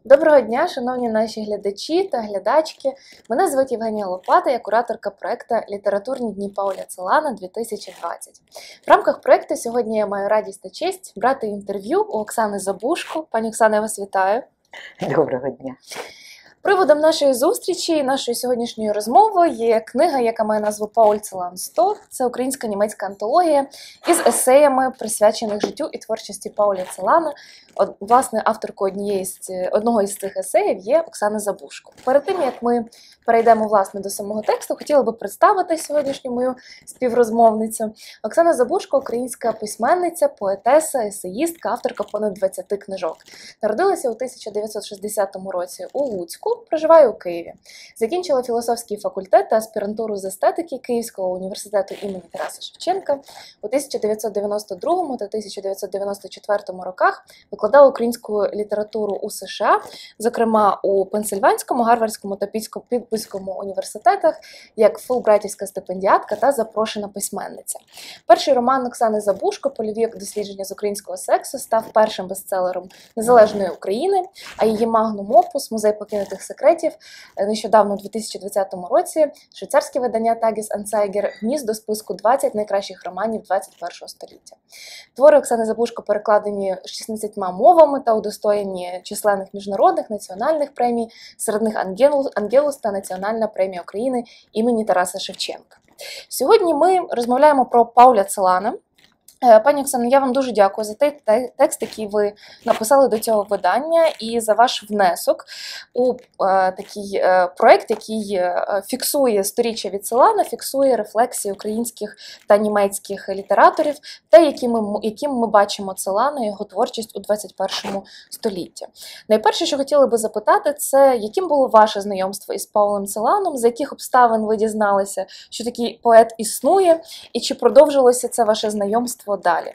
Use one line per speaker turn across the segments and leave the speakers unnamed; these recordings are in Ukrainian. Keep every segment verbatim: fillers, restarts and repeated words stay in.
Доброго дня, шановні наші глядачі та глядачки. Мене звуть Євгенія Лопата, я кураторка проєкту «Літературні дні Пауля Целана дві тисячі двадцять». В рамках проєкту сьогодні я маю радість та честь брати інтерв'ю у Оксани Забушко. Пані Оксано, я вас вітаю.
Доброго дня.
Приводом нашої зустрічі, нашої сьогоднішньої розмови є книга, яка має назву «Пауль Целан сто». Це українсько-німецька антологія із есеями, присвячених життю і творчості Пауля Целана. От, власне, авторкою однієї з, одного із цих есеїв є Оксана Забушко. Перед тим, як ми перейдемо, власне, до самого тексту, хотіла би представити сьогоднішню мою співрозмовницю. Оксана Забушко – українська письменниця, поетеса, есеїстка, авторка понад двадцяти книжок. Народилася у тисяча дев'ятсот шістдесятому році у Луцьку, проживає у Києві. Закінчила філософський факультет та аспірантуру з естетики Київського університету імені Тараса Шевченка. У тисяча дев'ятсот дев'яносто другому та тисяча дев'ятсот дев'яносто четвертому роках викладала українську літературу у США, зокрема у Пенсильванському, Гарвардському та Піттсбурзькому університетах, як фулбрайтівська стипендіатка та запрошена письменниця. Перший роман Оксани Забушко «Польові дослідження з українського сексу» став першим бестселером Незалежної України, а її магнум-опус «Музей покинутих секретів» нещодавно у дві тисячі двадцятому році швейцарське видання Тагіс Ансайгер вніс до списку двадцять найкращих романів двадцять першого століття. Твори Оксани Забушко перекладені шістнадцятьма мовами та удостоєні численних міжнародних національних премій, серед них Ангелус та Національна премія України імені Тараса Шевченка. Сьогодні ми розмовляємо про Пауля Целана. Пані Оксано, я вам дуже дякую за той текст, який ви написали до цього видання, і за ваш внесок у е, такий е, проєкт, який е, фіксує сторіччя від Целана, фіксує рефлексії українських та німецьких літераторів, те, яким ми, яким ми бачимо Целана, його творчість у двадцять першому столітті. Найперше, що хотіли би запитати, це яким було ваше знайомство із Паулем Целаном, за яких обставин ви дізналися, що такий поет існує, і чи продовжилося це ваше знайомство далі?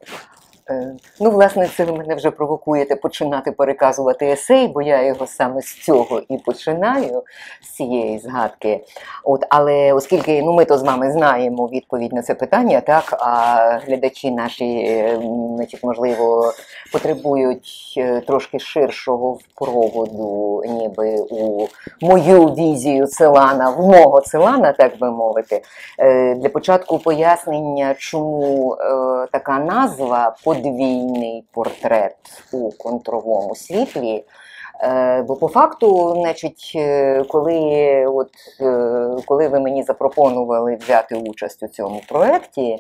Ну, власне, це ви мене вже провокуєте починати переказувати есей, бо я його саме з цього і починаю, з цієї згадки. От, але оскільки ну, ми то з вами знаємо відповідь на це питання, так, а глядачі наші, значить, можливо, потребують трошки ширшого впроводу, ніби у мою візію Целана, в мого Целана, так би мовити. Для початку пояснення, чому така назва «Подвійний портрет у контровому світлі». Бо по факту, значить, коли, от, коли ви мені запропонували взяти участь у цьому проєкті,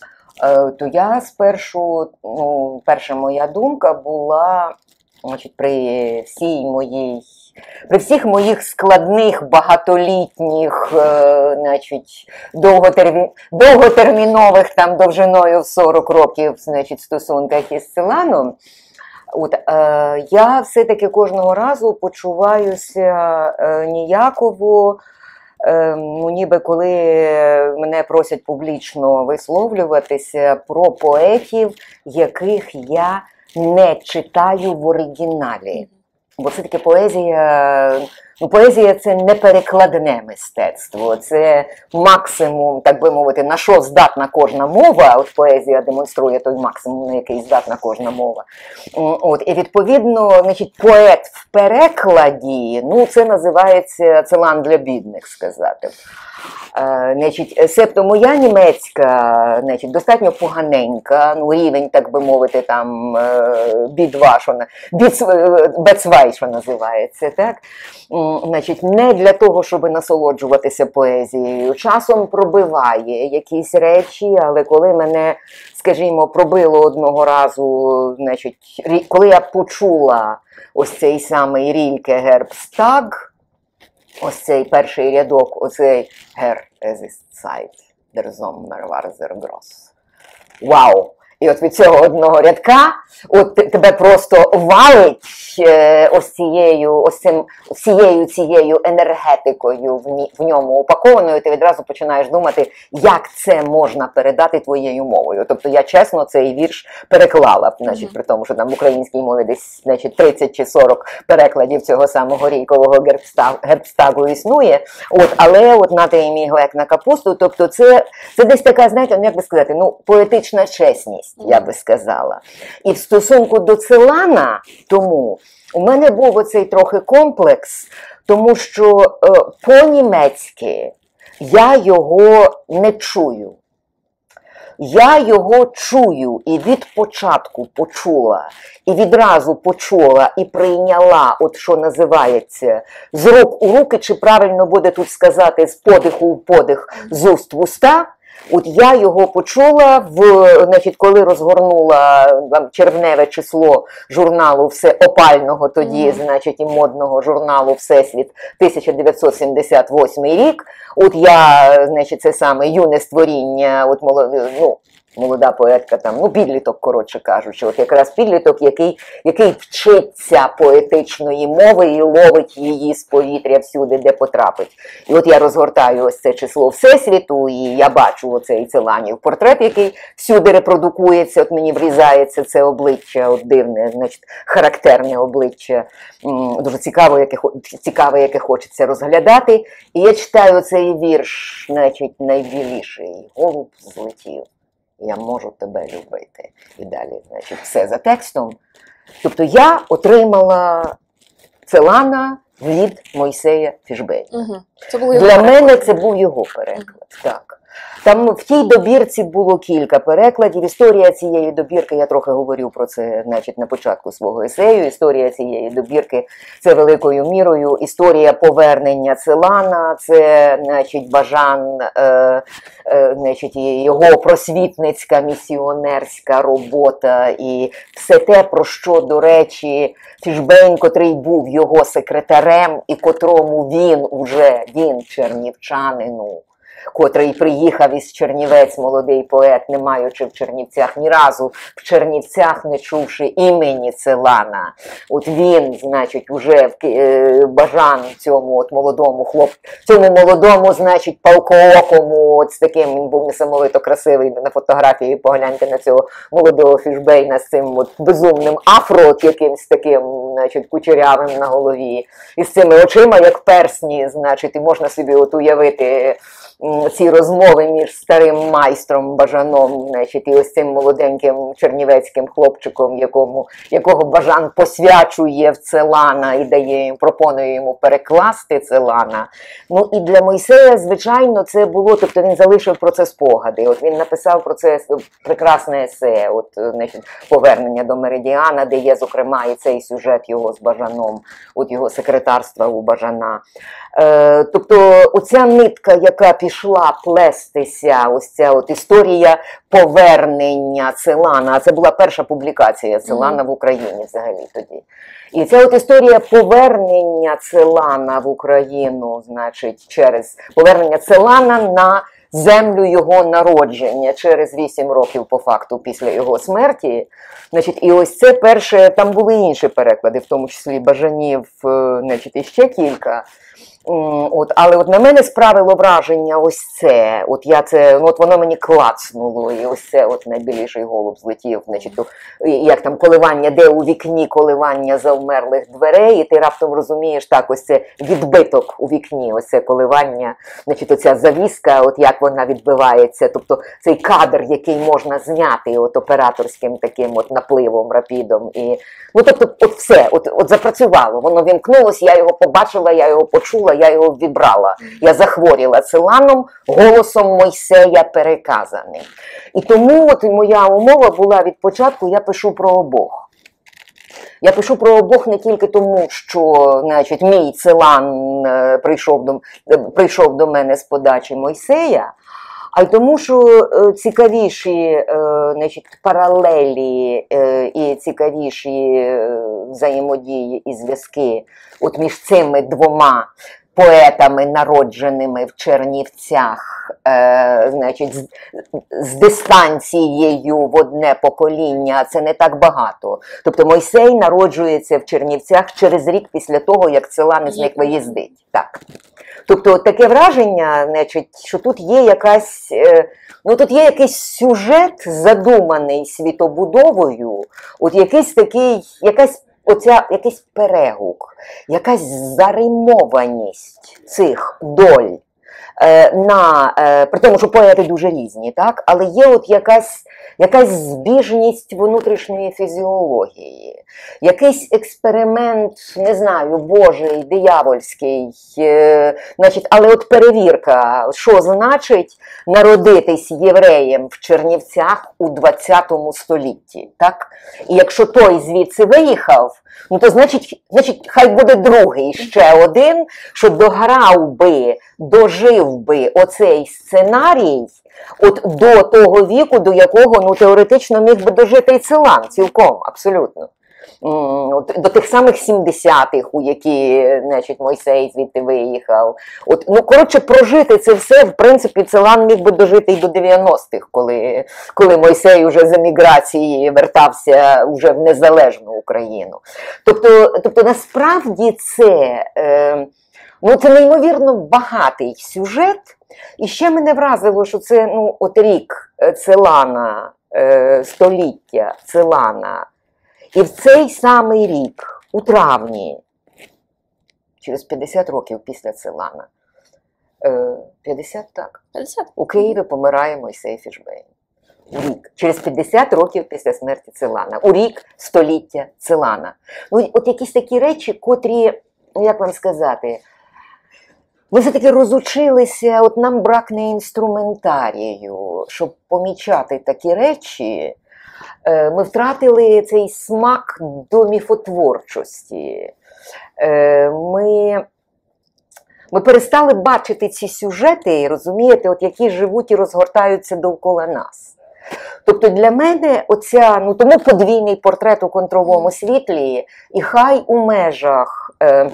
то я спершу, ну, перша моя думка була, значить, при всій моїй При всіх моїх складних, багатолітніх, е, значить, довготермі... довготермінових там довжиною в сорок років, значить, стосунках із Целаном, от, е, я все-таки кожного разу почуваюся е, ніяково, е, ну, ніби коли мене просять публічно висловлюватися про поетів, яких я не читаю в оригіналі. Бо це таке поезія, ну, поезія – це неперекладне мистецтво, це максимум, так би мовити, на що здатна кожна мова, от поезія демонструє той максимум, на який здатна кожна мова. От, і відповідно, значить, поет в перекладі, ну, це називається Целан для бідних, сказати. Uh, значить, себто моя німецька, значить, достатньо поганенька, ну, рівень, так би мовити, там, бі два, що, бі два, що називається, так? Значить, не для того, щоб насолоджуватися поезією. Часом пробиває якісь речі, але коли мене, скажімо, пробило одного разу, значить, коли я почула ось цей самий Рільке Гербстаг, ось цей перший рядок, оцей «Herr, es ist Zeit, der Sommer war sehr groß». Вау! І от від цього одного рядка от тебе просто валить ось цією, ось цим, всією цією енергетикою в ньому упакованою, ти відразу починаєш думати, як це можна передати твоєю мовою. Тобто я чесно цей вірш переклала, значить, mm-hmm. при тому, що там в українській мові десь, значить, тридцять чи сорок перекладів цього самого рійкового гербстагу, гербстагу існує, от, але от на те мій глек на капусту, тобто це, це десь така, знаєте, як би сказати, ну, поетична чесність. я би сказала. І в стосунку до Целана, тому у мене був оцей трохи комплекс, тому що е, по-німецьки я його не чую. Я його чую і від початку почула, і відразу почула і прийняла, от що називається, з рук у руки, чи правильно буде тут сказати, з подиху в подих, з уст в уста. От я його почула, в, значить, коли розгорнула там, червневе число журналу все опального тоді, mm. значить, і модного журналу «Всесвіт» тисяча дев'ятсот сімдесят восьмий рік. От я, значить, це саме юне створіння, от молоде, ну, молода поетка, там, ну, підліток, коротше кажучи, от якраз підліток, який, який вчиться поетичної мови і ловить її з повітря всюди, де потрапить. І от я розгортаю ось це число Всесвіту, і я бачу оцей Целанів портрет, який всюди репродукується, от мені врізається це обличчя, от дивне, значить, характерне обличчя, дуже цікаве, яке, цікаве, яке хочеться розглядати. І я читаю цей вірш, значить, найбіліший, голуб злетів. Я можу тебе любити. І далі, значить, все за текстом. Тобто я отримала Целана від Мойсея Фішбея.
Угу. Це було його
Для
переклад.
мене це був його переклад. Угу. Так. Там в тій добірці було кілька перекладів. Історія цієї добірки, я трохи говорю про це, значить, на початку свого есею. Історія цієї добірки – це великою мірою історія повернення Целана, це, значить, Бажан, е, е, значить, його просвітницька, місіонерська робота і все те, про що, до речі, Фішбейн, котрий був його секретарем і котрому він уже, він, чернівчанину, котрий приїхав із Чернівець, молодий поет, не маючи в Чернівцях ні разу, в Чернівцях не чувши імені Целана. От він, значить, уже в е, Бажан цьому от молодому хлопцю, цьому молодому, значить, палкоокому, от з таким, він був несамовито красивий на фотографії, погляньте на цього молодого Фішбейна з цим от безумним афро, от якимсь таким, значить, кучерявим на голові, і з цими очима, як персні, значить, і можна собі от уявити ці розмови між старим майстром Бажаном, значить, і ось цим молоденьким чернівецьким хлопчиком, якому, якого Бажан посвячує в Целана і дає, пропонує йому перекласти Целана. Ну і для Мойсея, звичайно, це було, тобто він залишив про це спогади. От він написав про це прекрасне есе, от, значить, «Повернення до Меридіана», де є, зокрема, і цей сюжет його з Бажаном, от його секретарства у Бажана. Е, тобто оця нитка, яка пішла плестися, ось ця от історія повернення Целана, а це була перша публікація Целана mm. в Україні взагалі тоді. І ця от історія повернення Целана в Україну, значить, через повернення Целана на землю його народження через вісім років по факту після його смерті. Значить, і ось це перше, там були інші переклади, в тому числі Бажанів, значить, і ще кілька. От, але от на мене справило враження ось це, от я це, ну, от воно мені клацнуло, і ось це от найбіліший голуб злетів, значить, то, як там коливання, де у вікні коливання завмерлих дверей, і ти раптом розумієш, так, ось це відбиток у вікні, ось це коливання, значить, оця завіска, от як вона відбивається, тобто цей кадр, який можна зняти от операторським таким от напливом, рапідом, і, ну, тобто, от все, от, от запрацювало, воно вімкнулось, я його побачила, я його почула, я його вібрала. Я захворіла Целаном, голосом Мойсея переказаним. І тому от моя умова була від початку, я пишу про обох. Я пишу про обох не тільки тому, що, значить, мій Целан е, прийшов до, е, прийшов до мене з подачі Мойсея, а й тому, що е, цікавіші е, значить, паралелі е, і цікавіші е, взаємодії і зв'язки от між цими двома поетами, народженими в Чернівцях, е, значить, з, з дистанцією в одне покоління, це не так багато. Тобто Мойсей народжується в Чернівцях через рік після того, як Целан із них виїздить. Так. Тобто таке враження, значить, що тут є якась, е, ну тут є якийсь сюжет, задуманий світобудовою, от якийсь такий, якась оця, якийсь перегук, якась заримованість цих доль, е, на, е, при тому, що поети дуже різні, так? Але є от якась, якась збіжність внутрішньої фізіології, якийсь експеримент, не знаю, божий, диявольський, е, значить, але от перевірка, що значить народитись євреєм в Чернівцях у двадцятому столітті, так? І якщо той звідси виїхав, ну то значить, значить, хай буде другий ще один, що дограв би, дожив би оцей сценарій от до того віку, до якого, ну, теоретично міг би дожити і Целан, цілком, абсолютно. От, до тих самих сімдесятих, у які, значить, Мойсей звідти виїхав. От, ну, коротше, прожити це все, в принципі, Целан міг би дожити і до дев'яностих, коли, коли Мойсей уже з еміграції вертався вже в незалежну Україну. Тобто, тобто насправді це, е, ну, це неймовірно багатий сюжет. І ще мене вразило, що це, ну, от рік Целана, е, століття Целана. І в цей самий рік, у травні, через п'ятдесят років після Целана, п'ятдесят, так,
п'ятдесят.
у Києві помирає Мойсей Фішбейн. У рік, через п'ятдесят років після смерті Целана, у рік століття Целана. Ну, от якісь такі речі, котрі, ну, як вам сказати, ми все-таки розучилися, от нам бракне інструментарію, щоб помічати такі речі. Ми втратили цей смак до міфотворчості. Ми, ми перестали бачити ці сюжети, розумієте, от які живуть і розгортаються довкола нас. Тобто для мене оця, ну, тому подвійний портрет у контровому світлі, і хай у межах, е,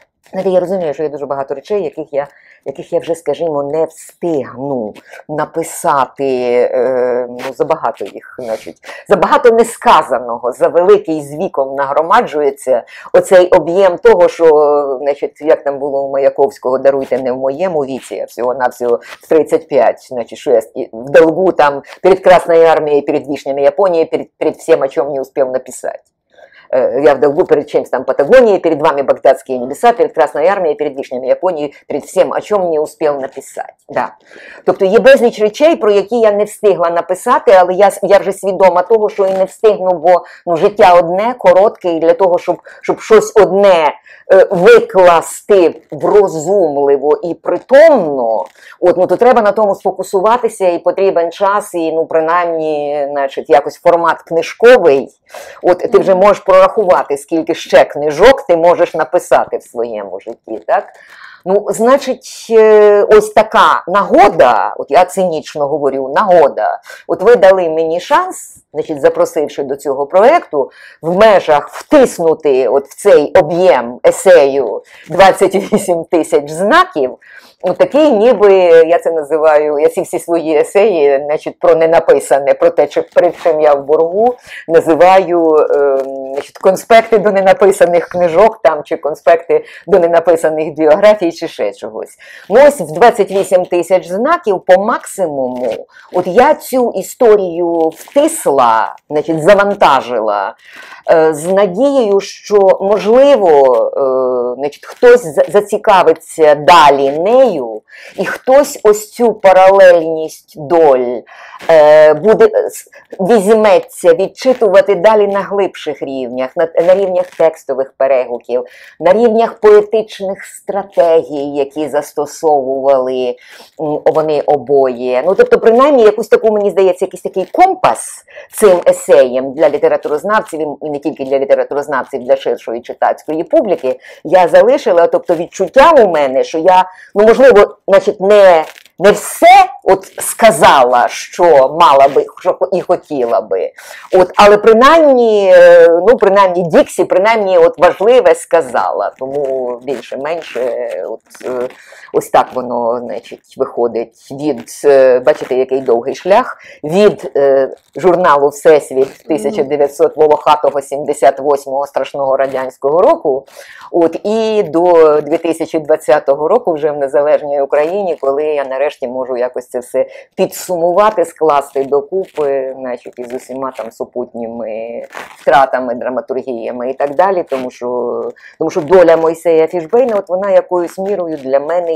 я розумію, що є дуже багато речей, яких я, яких я вже, скажімо, не встигну написати, е, ну, забагато їх, значить, забагато несказаного, за великий з віком нагромаджується оцей об'єм того, що, значить, як там було у Маяковського, даруйте, не в моєму віці, а всього-навсього в тридцять п'ять, значить, що я в долгу там перед Красной Армией, перед Вишнями Японии, перед, перед всем, о чем не успел написать. Я в долгу перед чем-то там Патагонией, перед вами Багдадские небеса, перед Красной Армией, перед Вишнями Японії, перед всім, о чому не успів написати. Да. Тобто є безліч речей, про які я не встигла написати, але я, я вже свідома того, що і не встигну, бо, ну, життя одне, коротке, і для того, щоб, щоб щось одне е, викласти врозумливо і притомно, от, ну, то треба на тому сфокусуватися, і потрібен час, і, ну, принаймні, значить, якось формат книжковий. От ти вже можеш прорахувати, скільки ще книжок ти можеш написати в своєму житті, так? Ну, значить, ось така нагода, от я цинічно говорю, нагода, от ви дали мені шанс, значить, запросивши до цього проєкту, в межах втиснути от в цей об'єм есею двадцять вісім тисяч знаків, ну, такий ніби, я це називаю, я ці всі свої есеї, значить, про ненаписане, про те, чи перед чим я в боргу, називаю, е, значить, конспекти до ненаписаних книжок, там, чи конспекти до ненаписаних біографій, чи ще чогось. Ну, ось в двадцять вісім тисяч знаків по максимуму, от я цю історію втисла, значить, завантажила, е, з надією, що, можливо, е, значить, хтось зацікавиться далі нею, і хтось ось цю паралельність доль е, буде, візьметься відчитувати далі на глибших рівнях, на, на рівнях текстових перегуків, на рівнях поетичних стратегій, які застосовували м, вони обоє. Ну, тобто, принаймні, якусь таку, мені здається, якийсь такий компас цим есеєм для літературознавців, і не тільки для літературознавців, для ширшої читацької публіки, я залишила, тобто відчуття у мене, що я, ну, можливо, значить, не, не все от сказала, що мала би, що і хотіла би, от, але принаймні, ну, принаймні Діксі, принаймні, от важливе сказала, тому більше-менше, от, ось так воно, значить, виходить від, бачите, який довгий шлях, від е, журналу «Всесвіт» тисяча дев'ятсот волохатого сімдесят восьмого страшного радянського року, от, і до дві тисячі двадцятого року вже в незалежній Україні, коли я нарешті можу якось це все підсумувати, скласти докупи, значить, із усіма там супутніми втратами, драматургіями і так далі, тому що, тому що доля Мойсея Фішбейна, от вона якоюсь мірою для мене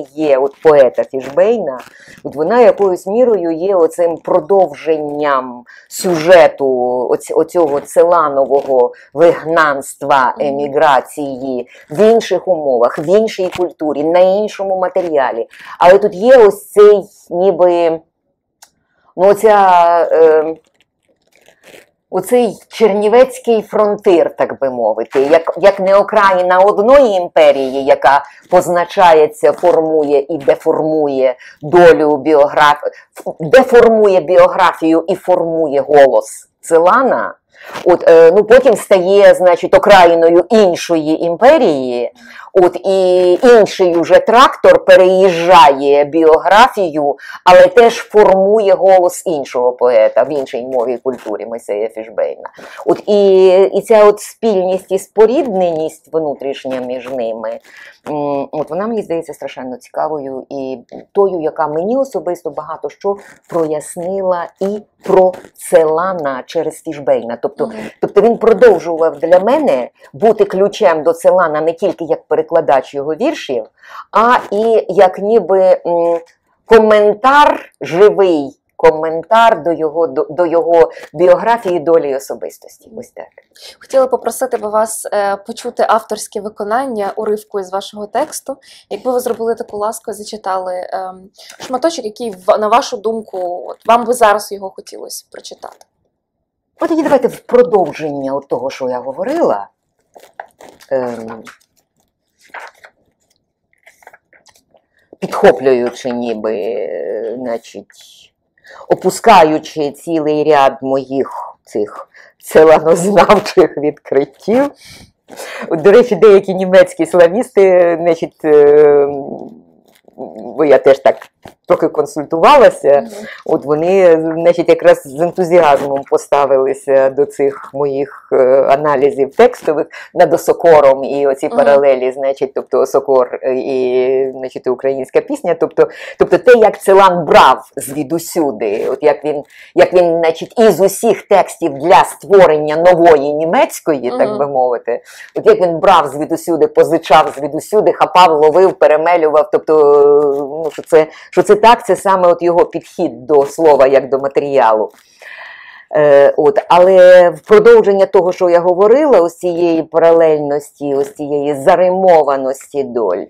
є, от поета Фішбейна, от вона якоюсь мірою є оцим продовженням сюжету оць, оцього целанового вигнанства, еміграції в інших умовах, в іншій культурі, на іншому матеріалі. Але тут є ось цей ніби, ну оця, е, оцей чернівецький фронтир, так би мовити, як, як не окраїна одної імперії, яка позначається, формує і деформує долю біографії, деформує біографію і формує голос Целана, от, е, ну, потім стає, значить, окраїною іншої імперії, от, і інший уже трактор переїжджає біографію, але теж формує голос іншого поета в іншій мові і культурі Мойсея Фішбейна. От, і, і ця от спільність і спорідненість внутрішня між ними, от, вона мені здається страшенно цікавою і тою, яка мені особисто багато що прояснила і про Целана через Фішбейна. Тобто, mm-hmm. тобто він продовжував для мене бути ключем до Целана не тільки як перекладач його віршів, а і як ніби м, коментар, живий коментар до його, до, до його біографії, долі і особистості. Ось так.
Хотіла попросити би вас е, почути авторське виконання уривку із вашого тексту. Якби ви зробили таку ласку і зачитали е, шматочок, який, в, на вашу думку, от, вам би зараз його хотілося прочитати.
От тоді давайте в продовження от того, що я говорила. Ем, підхоплюючи ніби, значить, опускаючи цілий ряд моїх цих целанознавчих відкриттів. До речі, деякі німецькі славісти, значить, бо я теж так трохи консультувалася, mm-hmm. от вони, значить, якраз з ентузіазмом поставилися до цих моїх аналізів текстових над Осокором і оці mm-hmm. паралелі, значить, тобто Осокор і, значить, українська пісня, тобто, тобто те, як Целан брав звідусюди, от як він, як він, значить, із усіх текстів для створення нової німецької, mm-hmm. так би мовити, от як він брав звідусюди, позичав звідусюди, хапав, ловив, перемелював, тобто, ну, що це, що це так, це саме от його підхід до слова, як до матеріалу. Е, от, але в продовження того, що я говорила, ось цієї паралельності, ось цієї заримованості доль.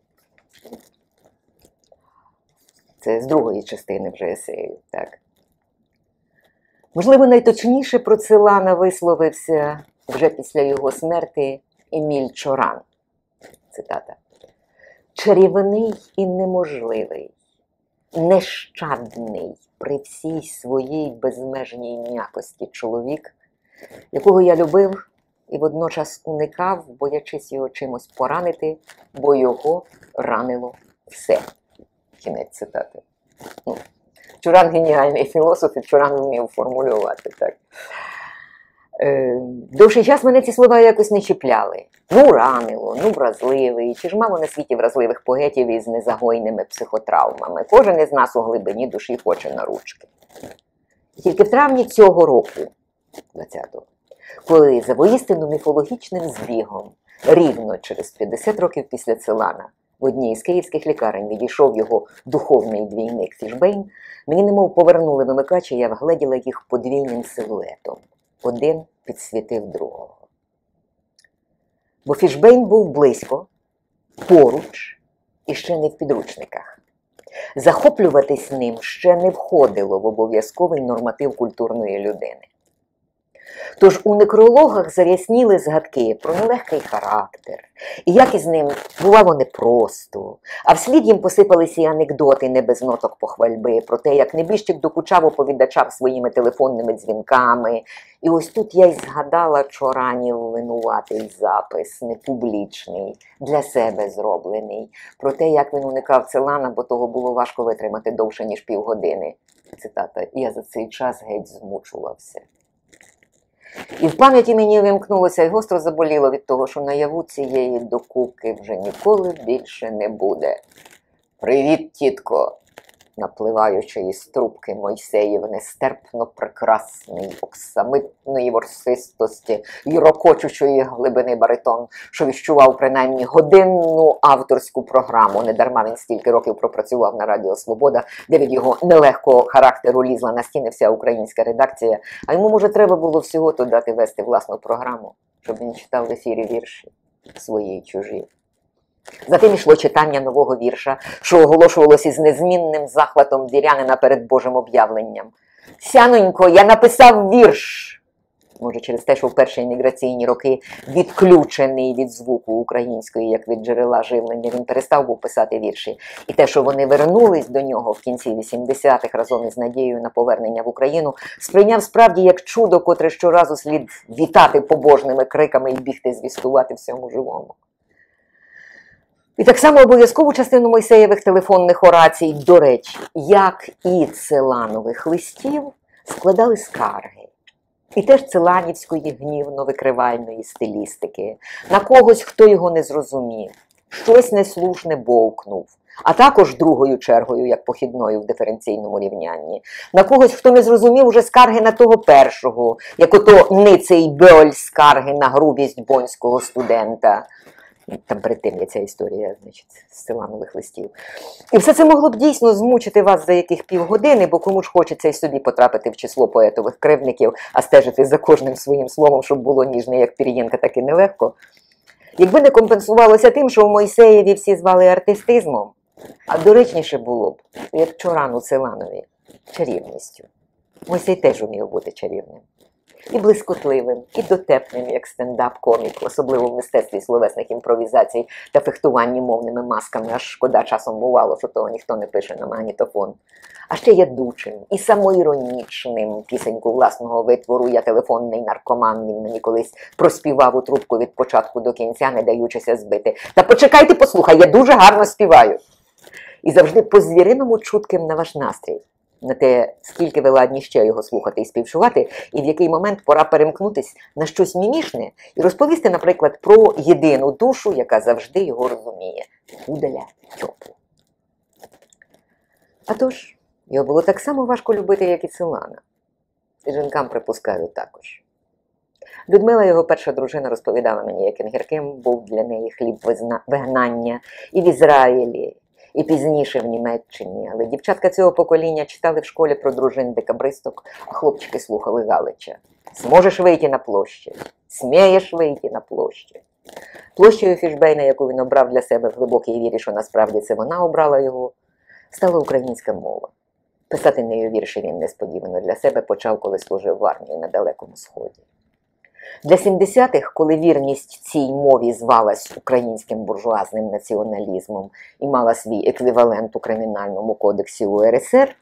Це з другої частини вже есею, так. Можливо, найточніше про Целана висловився вже після його смерти Еміль Чоран. Цитата. «Чарівний і неможливий, нещадний при всій своїй безмежній м'якості чоловік, якого я любив і водночас уникав, боячись його чимось поранити, бо його ранило все». Кінець цитати. Ну, Чоран геніальний філософ, і Чоран вмів формулювати, так. Е, довший час мене ці слова якось не чіпляли. Ну, ранило, ну, вразливий. Чи ж мало на світі вразливих поетів із незагойними психотравмами? Кожен із нас у глибині душі хоче на ручки. І тільки в травні цього року, двадцятого, коли за воістину міфологічним збігом, рівно через п'ятдесят років після Целана, в одній із київських лікарень відійшов його духовний двійник Фішбейн, мені немов повернули вимикач, і я вгледіла їх подвійним силуетом. Один підсвітив другого. Бо Фішбейн був близько, поруч і ще не в підручниках. Захоплюватись ним ще не входило в обов'язковий норматив культурної людини. Тож у некрологах зарясніли згадки про нелегкий характер, і як із ним бувало непросто, а вслід їм посипалися і анекдоти не без ноток похвальби про те, як небіжчик докучав оповідачам своїми телефонними дзвінками. І ось тут я й згадала Чоранів винуватий запис, непублічний, для себе зроблений, про те, як він уникав Целана, бо того було важко витримати довше, ніж півгодини. Цитата. «Я за цей час геть змучувався». І в пам'яті мені вимкнулося і гостро заболіло від того, що наяву цієї докуки вже ніколи більше не буде. «Привіт, тітко!» напливаючи із трубки Мойсеїв нестерпно прекрасний, оксамитної ворсистості й рокочучої глибини баритон, що відчував принаймні годинну авторську програму. Недарма він стільки років пропрацював на Радіо Свобода, де від його нелегкого характеру лізла на стіни вся українська редакція. А йому, може, треба було всього-то дати вести власну програму, щоб він читав в ефірі вірші свої й чужі. Затим йшло читання нового вірша, що оголошувалося із незмінним захватом вірянина перед Божим об'явленням. «Сянонько, я написав вірш!» Може, через те, що в перші еміграційні роки відключений від звуку української, як від джерела живлення, він перестав був писати вірші. І те, що вони вернулись до нього в кінці вісімдесятих разом із надією на повернення в Україну, сприйняв справді як чудо, котре щоразу слід вітати побожними криками і бігти звістувати всьому живому. І так само обов'язкову частину Мойсеєвих телефонних орацій, до речі, як і Целанових листів, складали скарги. І теж целанівської гнівно-викривальної стилістики. На когось, хто його не зрозумів, щось неслушне бовкнув, а також другою чергою, як похідною в диференційному рівнянні. На когось, хто не зрозумів уже скарги на того першого, як ото Ницей Бьоль скарги на грубість бонського студента. Там перед тим є ця історія, значить, з Целанових листів. І все це могло б дійсно змучити вас за яких півгодини, бо кому ж хочеться й собі потрапити в число поетових кривдників, а стежити за кожним своїм словом, щоб було ніжне, як Пір'єнка, так і нелегко. Якби не компенсувалося тим, що в Мойсеєві всі звали артистизмом, а доречніше було б, як Чорану Целанові, чарівністю. Мойсей теж умів бути чарівним. І блискотливим, і дотепним, як стендап-комік, особливо в мистецтві словесних імпровізацій та фехтуванні мовними масками, аж шкода часом бувало, що того ніхто не пише на магнітофон. А ще ядучим і самоіронічним. Пісеньку власного витвору «Я телефонний наркоман» він мені колись проспівав у трубку від початку до кінця, не даючися збити. Та почекайте, послухай, я дуже гарно співаю. І завжди по-звіриному чутким на ваш настрій. На те, скільки ви ладні ще його слухати і співчувати, і в який момент пора перемкнутись на щось мімішне і розповісти, наприклад, про єдину душу, яка завжди його розуміє – Удаля Тьопу. А тож, його було так само важко любити, як і Целана. І жінкам, припускаю, також. Людмила, його перша дружина, розповідала мені, яким гірким був для неї хліб вигнання і в Ізраїлі, і пізніше в Німеччині. Але дівчатка цього покоління читали в школі про дружин декабристок, а хлопчики слухали Галича. «Зможеш вийти на площі? Смієш вийти на площі?» Площею Фішбейна, яку він обрав для себе в глибокій вірі, що насправді це вона обрала його, стала українська мова. Писати нею вірші він несподівано для себе почав, коли служив в армії на Далекому Сході. Для сімдесятих, коли вірність цій мові звалась українським буржуазним націоналізмом і мала свій еквівалент у Кримінальному кодексі У Ер Ес Ер,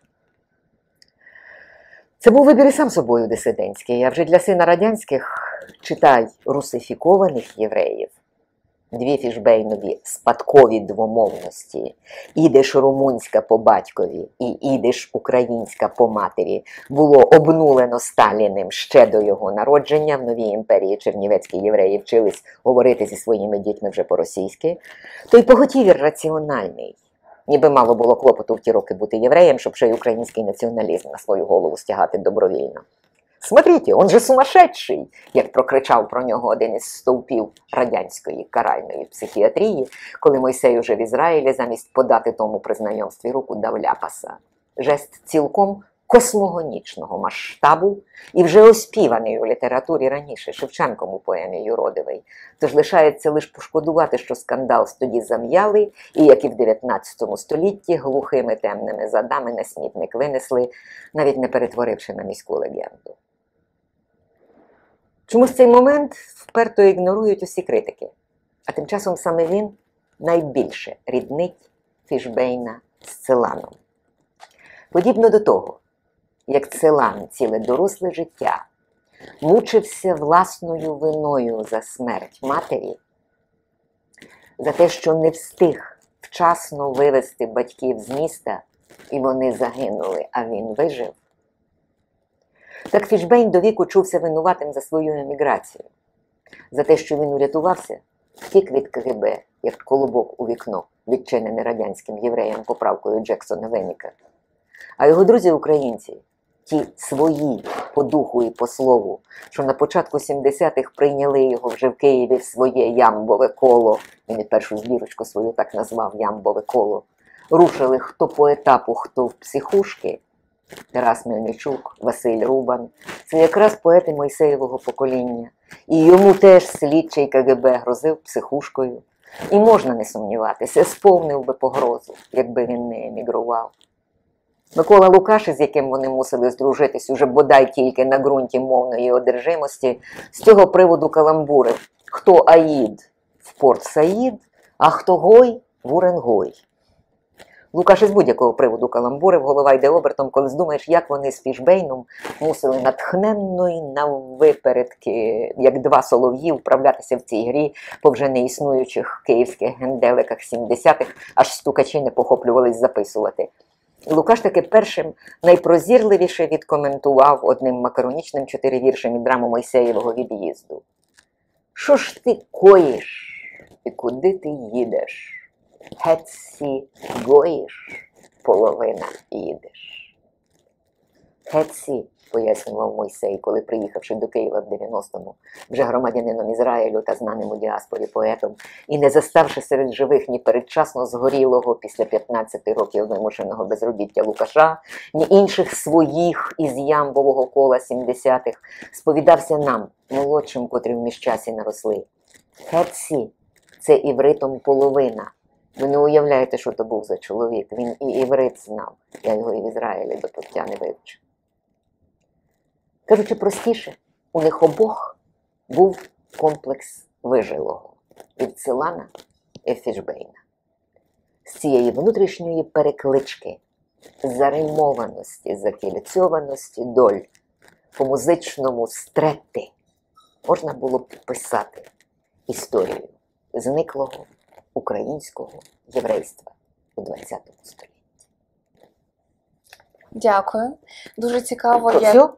це був вибір і сам собою дисидентський, а вже для сина радянських, читай, русифікованих євреїв, дві Фішбейнові спадкові двомовності, ідиш румунська по батькові і ідиш українська по матері, було обнулено Сталіним ще до його народження. В новій імперії чернівецькі євреї вчились говорити зі своїми дітьми вже по-російськи. Той поготівір раціональний. Ніби мало було клопоту в ті роки бути євреєм, щоб ще й український націоналізм на свою голову стягати добровільно. «Смотрите, он же сумасшедший!» як прокричав про нього один із стовпів радянської каральної психіатрії, коли Мойсей уже в Ізраїлі замість подати тому при знайомстві руку дав ляпаса. Жест цілком космогонічного масштабу і вже оспіваний у літературі раніше Шевченком у поемі «Юродивий». Тож лишається лише пошкодувати, що скандал тоді зам'яли і, як і в дев'ятнадцятому столітті, глухими темними задами на смітник винесли, навіть не перетворивши на міську легенду. Чомусь цей момент вперто ігнорують усі критики, а тим часом саме він найбільше ріднить Фішбейна з Целаном. Подібно до того, як Целан ціле доросле життя мучився власною виною за смерть матері, за те, що не встиг вчасно вивезти батьків з міста, і вони загинули, а він вижив, так Фішбейн до віку чувся винуватим за свою еміграцію, за те, що він урятувався, втік від Ка Ге Бе, як колобок у вікно, відчинене радянським євреям поправкою Джексона Веніка. А його друзі-українці, ті свої по духу і по слову, що на початку сімдесятих прийняли його вже в Києві в своє ямбове коло, він і першу збірочку свою так назвав ямбове коло, рушили хто по етапу, хто в психушки, Тарас Мельничук, Василь Рубан, це якраз поети Мойсеєвого покоління. І йому теж слідчий КГБ грозив психушкою. І можна не сумніватися, сповнив би погрозу, якби він не емігрував. Микола Лукашин, з яким вони мусили здружитись уже бодай тільки на ґрунті мовної одержимості, з цього приводу каламбурив: хто Аїд в Порт Саїд, а хто Гой в Уренгой. Лукашин з будь-якого приводу каламбурив, голова йде обертом, коли здумаєш, як вони з Фішбейном мусили натхненно й наввипередки, як два солов'ї, вправлятися в цій грі по вже неіснуючих київських генделиках сімдесятих, аж стукачі не похоплювались записувати. Лукаш таки першим найпрозірливіше відкоментував одним макаронічним чотиривіршем і драму Мойсеєвого від'їзду. «Що ж ти коїш і куди ти їдеш? Гетсі гоїш, половина їдеш». Гетсі, пояснював Мойсей, коли, приїхавши до Києва в дев'яностому, вже громадянином Ізраїлю та знаним у діаспорі поетом, і не заставши серед живих ні передчасно згорілого після п'ятнадцяти років вимушеного безробіття Лукаша, ні інших своїх із ямбового кола сімдесятих, сповідався нам, молодшим, котрі в міжчасі наросли. Гетсі – це івритом половина. Ви не уявляєте, що то був за чоловік. Він і іврит знав. Я його і в Ізраїлі до пуття не вивчив. Кажучи простіше, у них обох був комплекс вижилого. Від Целана і Фішбейна. З цієї внутрішньої переклички, заримованості, закільцьованості доль, по-музичному стретти, можна було б писати історію зниклого українського єврейства у ХХ столітті.
Дякую. Дуже цікаво,
То
як...
все?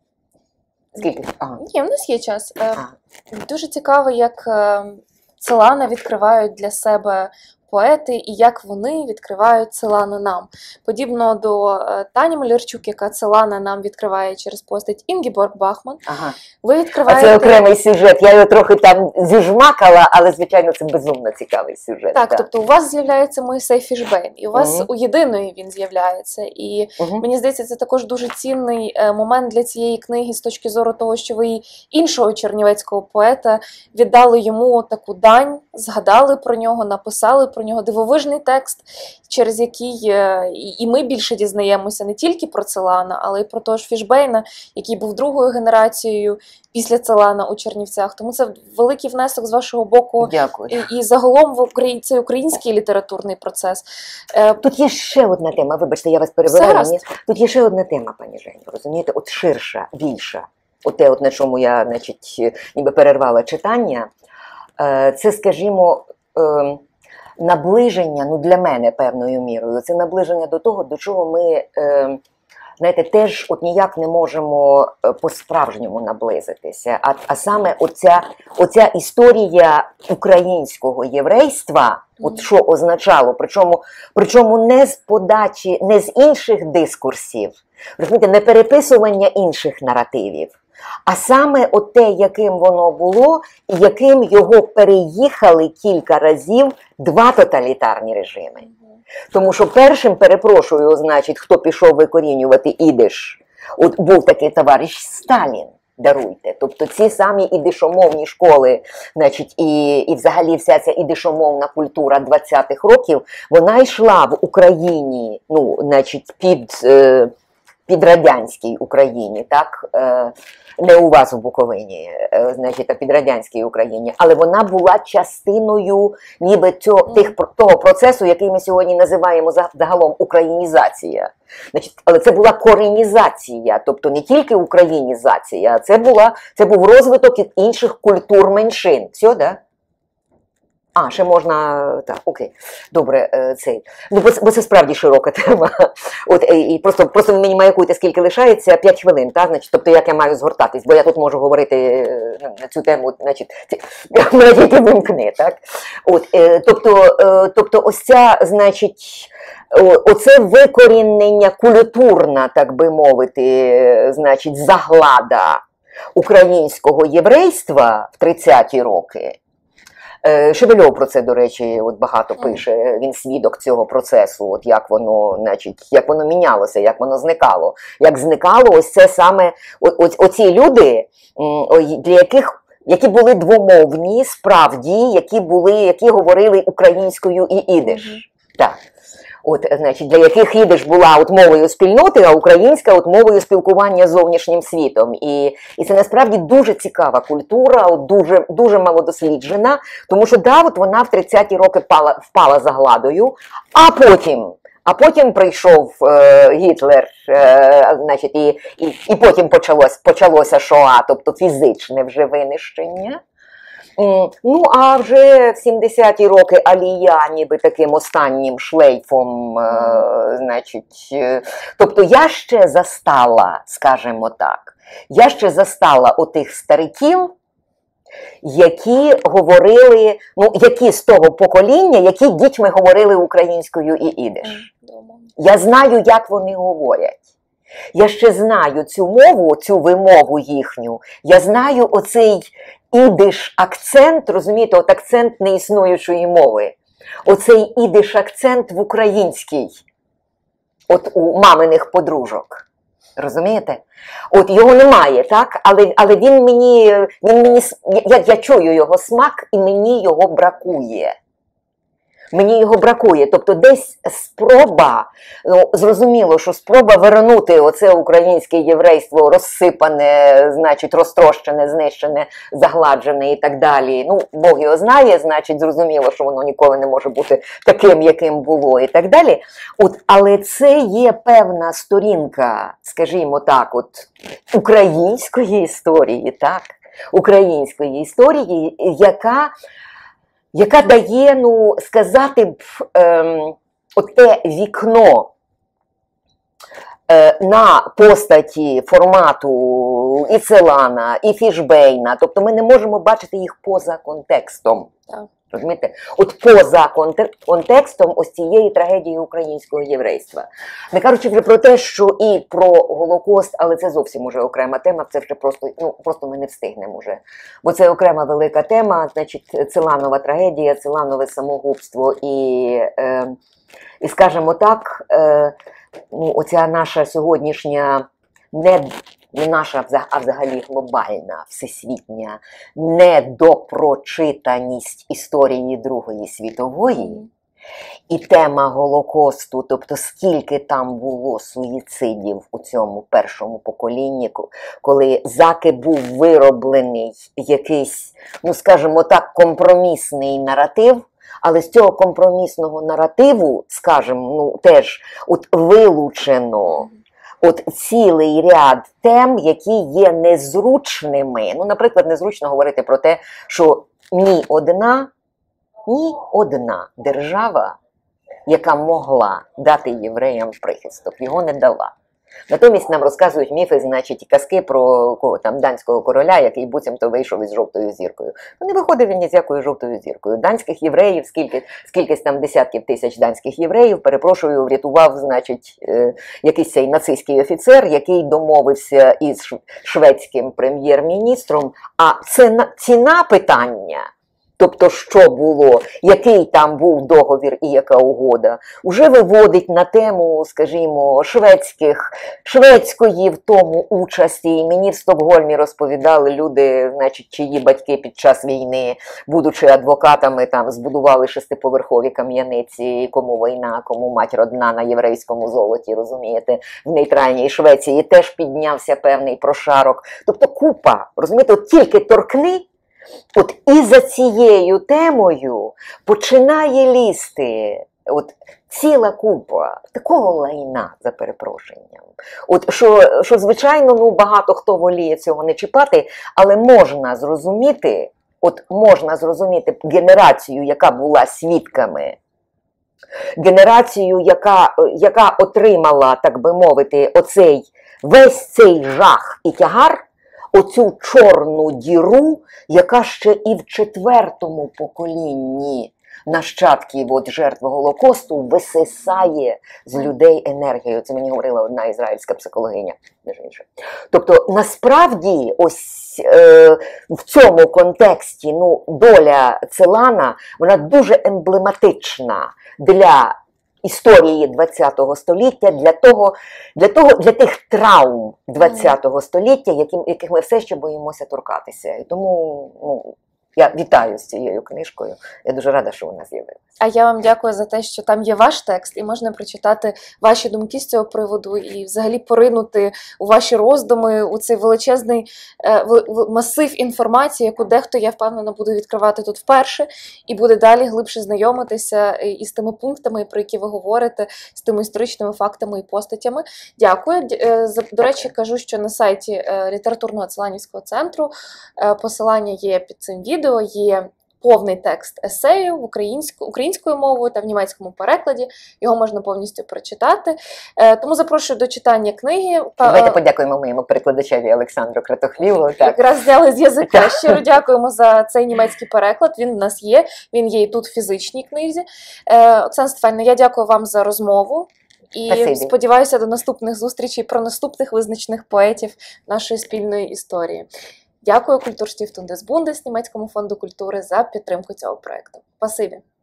Скільки? Ага.
Ні, в нас є час. Е,
А.
Дуже цікаво, як е, Целана відкривають для себе поети і як вони відкривають Целану нам. Подібно до е, Тані Малярчук, яка Целана нам відкриває через постать Інгеборг Бахман.
Ага.
Ви
А
відкриваєте...
це окремий сюжет. Я його трохи там зіжмакала, але, звичайно, це безумно цікавий сюжет.
Так,
да.
тобто у вас з'являється Мойсей Фішбейн, і у вас
Мгм.
у єдиної він з'являється. І
Мгм.
мені здається, це також дуже цінний е, момент для цієї книги з точки зору того, що ви й іншого чернівецького поета віддали йому таку дань, згадали про нього, написали про нього дивовижний текст, через який е, і і ми більше дізнаємося не тільки про Целана, але й про того ж Фішбейна, який був другою генерацією після Целана у Чернівцях. Тому це великий внесок з вашого боку.
Дякую.
І, і загалом в Україні цей український літературний процес. Е,
Тут є ще одна тема, вибачте, я вас перебираю.
Зараз.
Мені- Тут є ще одна тема, пані Женю, розумієте, от ширша, більша. Оте, от на чому я, значить, ніби перервала читання, е, це, скажімо, е, наближення, ну для мене певною мірою, це наближення до того, до чого ми, е, знаєте, теж от ніяк не можемо е, по-справжньому наблизитися. А, а саме оця, оця історія українського єврейства, от що означало, причому, причому не з подачі, не з інших дискурсів, розумієте, не переписування інших наративів, а саме от те, яким воно було, і яким його переїхали кілька разів два тоталітарні режими. Тому що першим, перепрошую, значить, хто пішов викорінювати ідиш, от був такий товариш Сталін, даруйте. Тобто ці самі ідишомовні школи, значить, і, і взагалі вся ця ідишомовна культура двадцятих років, вона йшла в Україні, ну, значить, під, е, під радянській Україні, так, е, не у вас у Буковині, е, значить, а під радянській Україні, але вона була частиною ніби цього, тих, того процесу, який ми сьогодні називаємо загалом українізація. Значить, але це була коренізація, тобто не тільки українізація, а це, була, це був розвиток інших культур меншин. Все, да? А, ще можна, так, окей, добре, е, цей. Ну, бо, бо це справді широка тема. От, і, і просто, просто ви мені маякуєте, скільки лишається, п'ять хвилин, так, значить, тобто, як я маю згортатись, бо я тут можу говорити е, на цю тему, значить, мене тільки вимкни, так. От, е, тобто, е, тобто, ось ця, значить, оце викорінення культурна, так би мовити, значить, заглада українського єврейства в тридцяті роки. Шевельов про це, до речі, от багато пише, він свідок цього процесу, от як воно, значить, як воно мінялося, як воно зникало. Як зникало ось це саме, о, оці люди, для яких, які були двомовні, справді, які були, які говорили українською і ідиш. Mm-hmm. Так. От, значить, для яких ідиш була от мовою спільноти, а українська от мовою спілкування з зовнішнім світом. І, і це насправді дуже цікава культура, от дуже, дуже малодосліджена, тому що да, от вона в тридцяті роки впала, впала загладою, а потім, а потім прийшов е, Гітлер, е, значить, і, і, і потім почалось, почалося Шоа, тобто фізичне вже винищення. Ну, а вже в сімдесяті роки Алія ніби таким останнім шлейфом, е, значить, е, тобто я ще застала, скажімо так, я ще застала отих стариків, які говорили, ну, які з того покоління, які дітьми говорили українською і ідиш. Я знаю, як вони говорять. Я ще знаю цю мову, цю вимову їхню, я знаю оцей ідиш-акцент, розумієте, от акцент неіснуючої мови. Оцей ідиш-акцент в українській, от у маминих подружок. Розумієте? От його немає, так? Але, але він мені, він мені, я, я чую його смак і мені його бракує. Мені його бракує, тобто десь спроба, ну, зрозуміло, що спроба вернути оце українське єврейство розсипане, значить, розтрощене, знищене, загладжене і так далі. Ну, Бог його знає, значить, зрозуміло, що воно ніколи не може бути таким, яким було і так далі. От, але це є певна сторінка, скажімо так, от, української історії, так? Української історії, яка... яка дає, ну, сказати б, ем, оте вікно е, на постаті формату і Целана, і Фішбейна, тобто ми не можемо бачити їх поза контекстом.
Так.
Розумієте? От поза контекстом ось цієї трагедії українського єврейства. Не кажучи вже про те, що і про Голокост, але це зовсім уже окрема тема, це вже просто, ну, просто ми не встигнемо вже. Бо це окрема велика тема, значить, Целанова трагедія, Целанове самогубство і, е, і скажімо так, е, ну, оця наша сьогоднішня не не наша, а взагалі глобальна, всесвітня недопрочитаність історії Другої світової і тема Голокосту, тобто скільки там було суїцидів у цьому першому поколінні, коли заки був вироблений якийсь, ну скажімо так, компромісний наратив, але з цього компромісного наративу, скажімо, ну теж от вилучено от цілий ряд тем, які є незручними. Ну, наприклад, незручно говорити про те, що ні одна, ні одна держава, яка могла дати євреям прихисток, його не дала. Натомість нам розказують міфи, значить, казки про кого там данського короля, який буцімто вийшов із жовтою зіркою. Ну, не виходив він ні з якою жовтою зіркою. Данських євреїв, скільки, скількись там десятків тисяч данських євреїв, перепрошую, врятував, значить, е, якийсь цей нацистський офіцер, який домовився із шведським прем'єр-міністром. А це ціна питання, тобто, що було, який там був договір і яка угода, уже виводить на тему, скажімо, шведських, шведської в тому участі. І мені в Стокгольмі розповідали люди, значить, чиї батьки під час війни, будучи адвокатами, там збудували шестиповерхові кам'яниці, кому війна, кому мать родна на єврейському золоті, розумієте, в нейтральній Швеції теж піднявся певний прошарок. Тобто купа, розумієте, от тільки торкни, от і за цією темою починає лізти от ціла купа такого лайна, за перепрошенням. От що, що звичайно, ну, багато хто воліє цього не чіпати, але можна зрозуміти, от можна зрозуміти генерацію, яка була свідками, генерацію, яка, яка отримала, так би мовити, оцей, весь цей жах і тягар, оцю чорну діру, яка ще і в четвертому поколінні нащадків от, жертв Голокосту висисає з людей енергію. Це мені говорила одна ізраїльська психологиня, між іншим. Тобто, насправді, ось е, в цьому контексті ну, доля Целана, вона дуже емблематична для історії ХХ століття, для того, для того, для тих травм ХХ століття, яким, яких ми все ще боїмося торкатися. І тому ну, я вітаю з цією книжкою. Я дуже рада, що вона з'явилася.
А я вам дякую за те, що там є ваш текст, і можна прочитати ваші думки з цього приводу, і взагалі поринути у ваші роздуми, у цей величезний е, масив інформації, яку дехто, я впевнена, буде відкривати тут вперше, і буде далі глибше знайомитися із тими пунктами, про які ви говорите, з тими історичними фактами і постатями. Дякую. Е, за, до речі, кажу, що на сайті е, літературного Целанівського центру е, посилання є під цим відео, є повний текст есею в українську, українською мовою та в німецькому перекладі. Його можна повністю прочитати. Е, тому запрошую до читання книги.
Давайте подякуємо моєму перекладачеві Олександру Кратохліву. Так.
Якраз зняли з язика. Щиро дякуємо за цей німецький переклад. Він в нас є. Він є і тут в фізичній книзі. Е, Оксана Стефанівна, я дякую вам за розмову. І
Спасибі.
Сподіваюся до наступних зустрічей про наступних визначних поетів нашої спільної історії. Дякую Kulturstiftung des Bundes, Німецькому фонду культури, за підтримку цього проєкту. Спасибі.